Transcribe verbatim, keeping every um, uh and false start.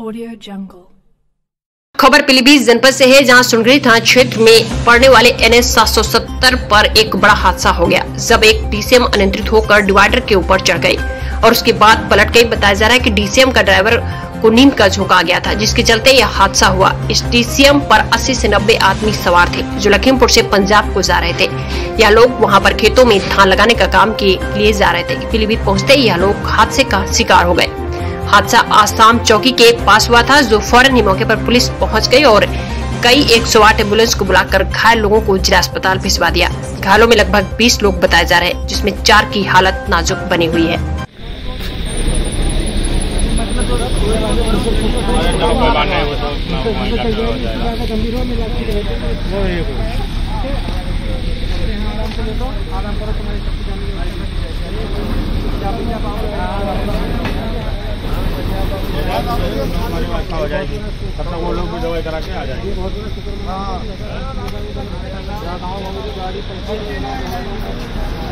Audio Jungle। खबर पीलीभीत जनपद से है, जहां सुनगरी थाना क्षेत्र में पड़ने वाले एन एच सात सौ सत्तर पर एक बड़ा हादसा हो गया, जब एक डीसीएम अनियंत्रित होकर डिवाइडर के ऊपर चढ़ गई और उसके बाद पलट गई। बताया जा रहा है कि डीसीएम का ड्राइवर को नींद का झोंका आ गया था, जिसके चलते यह हादसा हुआ। इस डीसीएम पर अस्सी से नब्बे आदमी सवार थे, जो लखीमपुर से पंजाब को जा रहे थे। यह लोग वहां पर खेतों में धान लगाने का काम के लिए जा रहे थे। पीलीभीत पहुंचते ही यह लोग हादसे का शिकार हो गए। हादसा आसाम चौकी के पास हुआ था, जो फौरन ही मौके पर पुलिस पहुंच गई और कई एक सौ आठ एम्बुलेंस को बुलाकर घायल लोगों को जिला अस्पताल भिजवा दिया। घायलों में लगभग बीस लोग बताए जा रहे हैं, जिसमें चार की हालत नाजुक बनी हुई है। हो जाएगी तब तक वो लोग भी दवाई करा के आ जाएंगे। हाँ।